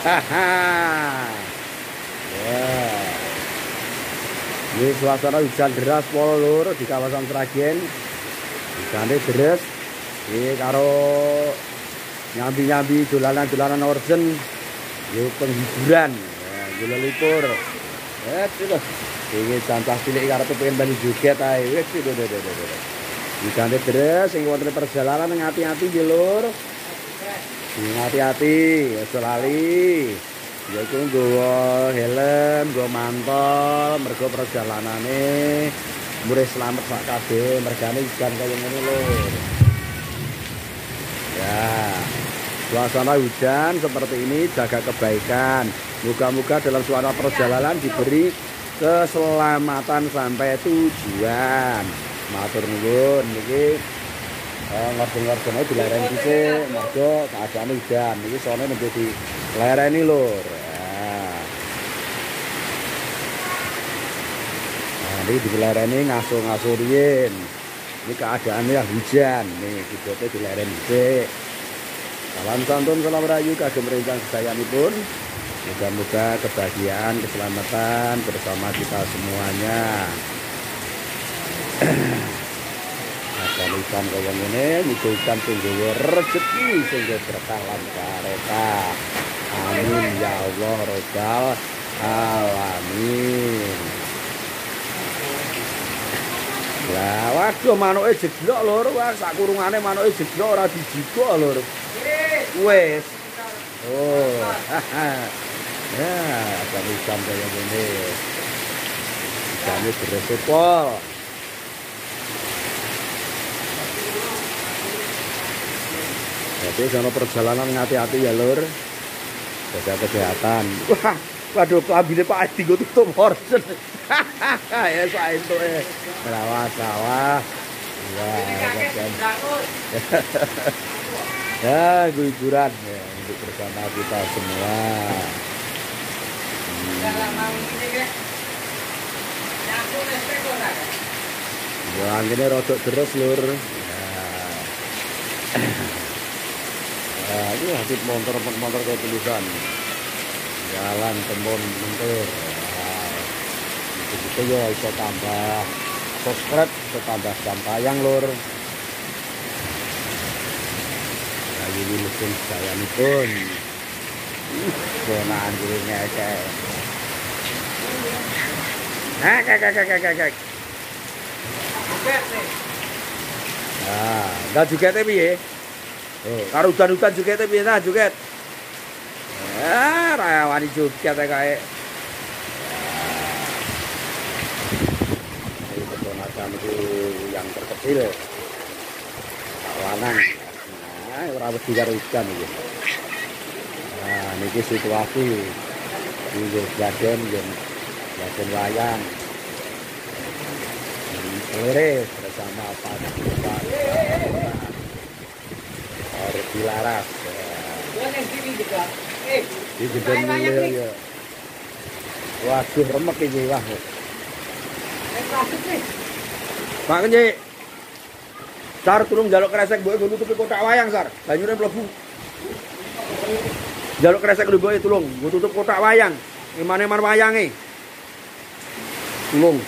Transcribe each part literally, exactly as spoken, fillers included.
Ya. Ini suasana hujan deras pol lur di kawasan Sragen. Hujannya deras. Ini karo nyambi-nyambi dolanan-dolanan orjen. Ini penghiburan. Ya, gila lipur. Eh, itu. Ini campah cilik karo pengen bali joget ae. Wis itu. Hujannya deras, sing wonten perjalanan ngati-ati nggih lur. Hati-hati, aja lali. Ya iku nggawa helm, nggawa mantol, mergo perjalanane murih slamet sak kabeh, mergane hujan kaya ngene lho. Ya. Suasana hujan seperti ini jaga kebaikan. Moga-moga dalam suasana perjalanan diberi keselamatan sampai tujuan. Matur nuwun niki ngordeng-ngordengnya di lereng dhisik, mergo keadaan hujan. Iki sone nembe di lereni lur. Nah, ini di lereni ngasuh-ngasuh riyin. Ini keadaannya hujan. Nih, dibote di lereng dhisik. Salam santun, salam rayu kagem rencang sedayanipun. Moga-moga kebahagiaan, keselamatan bersama kita semuanya. Ikan kaya ngene niku ikan sing gawe rezeki sing berkah lan barokah. Amin ya Allah rabbal alamin. Lah waduh manuke jeglok lur, wah sak kurungane manuke jeglok ora dijikok lur. Wis. Oh. Ya, ada ikan kaya ngene. Ikane beres pol. Jadi kalau perjalanan hati-hati ya lur, jaga kesehatan. Wah, waduh kelambine Pak Edi gue tutup horsen. Ya saya itu eh, merawat sawah. Wah, ya gue hiburan ya untuk bersama kita semua. Hmm. Ini rodok terus lur. Nah, ini hasil motor-motor kayak tulisan jalan tembon mentur. Nah, itu ya bisa tambah subscribe, bisa tambah jam tayang lur. Nah, ini mesin saya nih pun bonaan dulu ngecek. Nah, kek kek kek kek kek. Nah, enggak juga tapi ya. Oh, karo udan-udan joget piye ta joget? Ah, ra wani joget kae. Ini keponakan itu yang terkecil. Lanang. Nah, ora wedi karo udan iki. Nah, niki situasi ini Sragen yen Sragen wayang. Ini bersama Pak Dilaras. Di gedeng ya. Waduh remek iki wah. Pak Kenci. Sar tulung njaluk kresek mboke nggo nutupi kotak wayang, Sar. Banyune mlebu. Njaluk kresek lho mboke tulung, nggo tutup kotak wayang. Imane-man wayange. Tulung.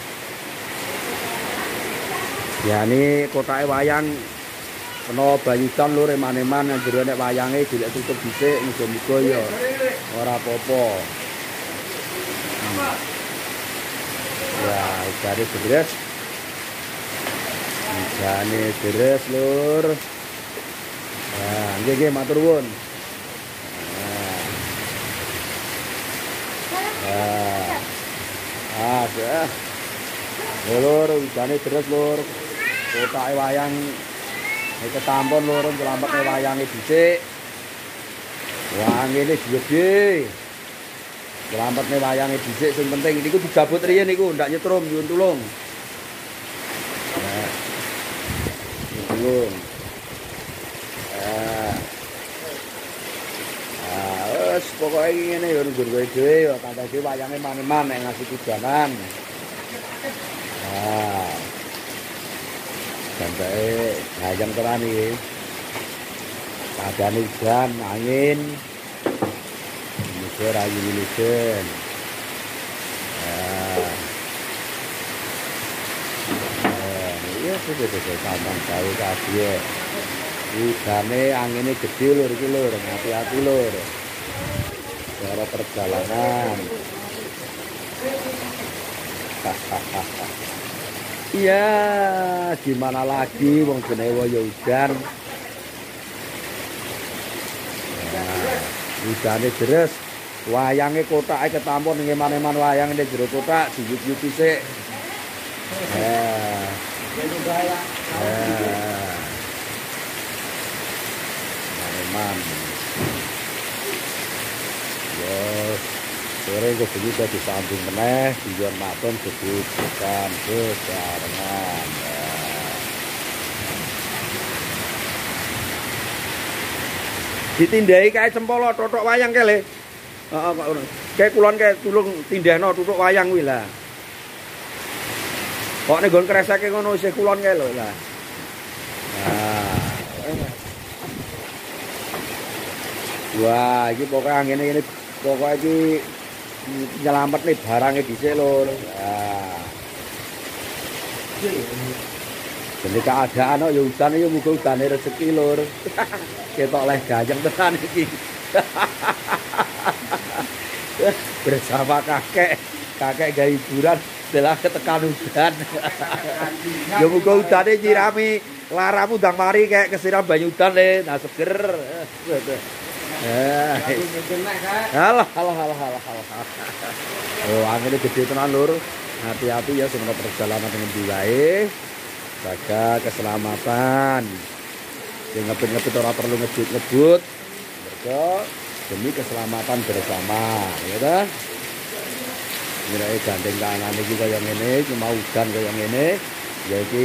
Ya ini kotake wayang kena bayutan lur eman-eman yang jero nek wayange dilek tutup dhisik muga-muga ya ora apa-apa. Hmm. Ya, jare beres. Jane beres lur. Nah, nggih nggih matur nuwun. Nah. Ah, ah. Lur, jane beres lur. Kotake wayang iki ketampon lur, selametne wayange dhisik. Wah, ngene gede. Selametne wayange dhisik sing penting niku digabut riyen niku ndak nyetrum nyuwun tulung. Nah. Nyuwun. Ah. Ah, wis pokoke ngene ya nggur kowe dhewe ya tandake wayange man-man nek ngasih tujanan. Ah. Sampai hayang tenan iki. Padane hujan, angin. Ojo rayu wilujeng. Nah. Eh, iya sudah-sudah sambang gawe kabeh. Udane angine gede lur iki lur, hati-hati lur. Cara perjalanan. Iya, gimana lagi wong jenenge waya udan. Nah, udane deres, wayange kotake ketampur ning eman-eman wayang ning jero kotak diwut-wuti sik. Nah. Nah. Eman. Yo, sore kok bisa disambung meneh, tujuan maton sebutkan besarengan. Ditindai kae cempala totok wayang kae le. Heeh kok ngono. Kae kulon kae tulung tindahno tutuk wayang kuwi lah. Kok nek nggon kreseke ngono isih kulon kae lho lah. Nah. Wah, iki pokoke angene ngene pokoke iki nyelamet nih barangnya dhisik lho. Nah. Jadi keadaan ya udan ya muga udane rezeki lur. Ketok leh gayeng tenan iki. Bersama kakek, kakek gawe hiburan setelah ketekan udan. Ya muga udane nyirami laramu ndang mari kayak kesiram banyu udan le, nah seger. Eh. Halah halah halah halah halah. Oh, angin gede tenan lur. Hati-hati ya semua perjalanan dengan diwae. Jaga keselamatan. Sing ngepit-ngepit ora perlu ngebut-ngebut. Mergo demi keselamatan bersama, ya ta? Mirae gandeng tangan iki kaya ngene, cuma udan kaya ngene, ya iki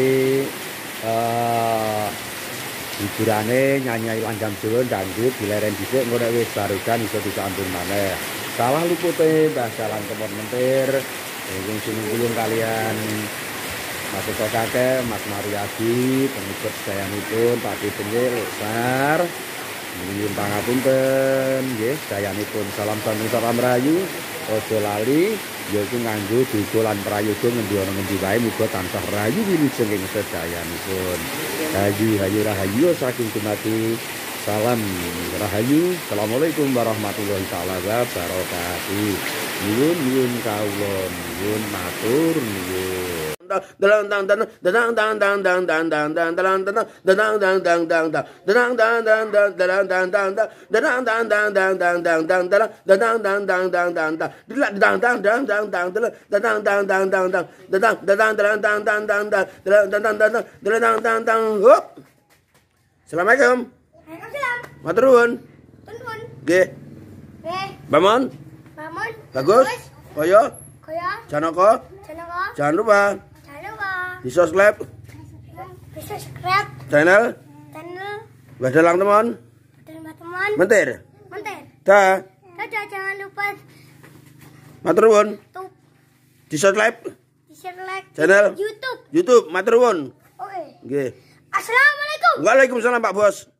eh hiburane nyanyi langgam Jawa dangdut dileren dhisik engko nek wis barusan iso disambung maneh. Salah lupute Mbah Jalan Kemon Mentir, ingkang sinulung kalian Mas Eko Kakek, Mas Mariadi, pengikut sedayanipun Pati Penggil Besar. Nyuwun pangapunten nggih sedayanipun salam sambung salam rayu. Aja lali yaiku nganggo dosa lan prayoga ngendi ana ngendi wae muga tansah rayu wilujeng ing sedayanipun. Hayu hayu rahayu saking dumadi salam rahayu. Assalamualaikum warahmatullahi taala wabarakatuh. Nyuwun nyuwun kawula nyuwun matur nuwun. Dalang dang dang dalang dang dang dang dang dang dang dalang dang dalang dang dang dang dang dalang dang dang dang dalang dang dang dang dalang dang dang dang dang dang dang dalang dalang dang dang dang dang dang dalang dang dang dang dang dang dalang dang dang dang dang dalang dalang dalang dang dang dang dang dalang dang dang dang dalang dang dang hop. Assalamualaikum. Waalaikumsalam. Matur nuwun. Nuwun. Nggih. Nggih. Bamon. Bamon. Bagus. Kaya. Kaya. Janaka. Janaka. Jangan lupa Jangan lupa. di subscribe Bisa subscribe channel channel Mbah Dalang Temon teman-teman. Mentir. Mentir. Dah. Dadah, jangan lupa Matur nuwun. tuh Di subscribe di share channel YouTube. YouTube. Matur nuwun. Oke. Nggih. Assalamualaikum. Waalaikumsalam Pak Bos.